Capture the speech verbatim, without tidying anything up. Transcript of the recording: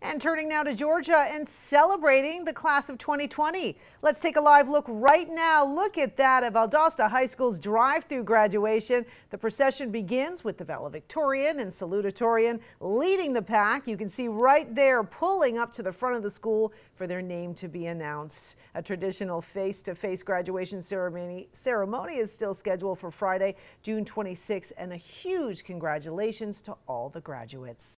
And turning now to Georgia and celebrating the class of twenty twenty. Let's take a live look right now. Look at that at Valdosta High School's drive-through graduation. The procession begins with the valedictorian and salutatorian leading the pack. You can see right there pulling up to the front of the school for their name to be announced. A traditional face-to-face graduation ceremony, ceremony is still scheduled for Friday, June twenty-sixth, and a huge congratulations to all the graduates.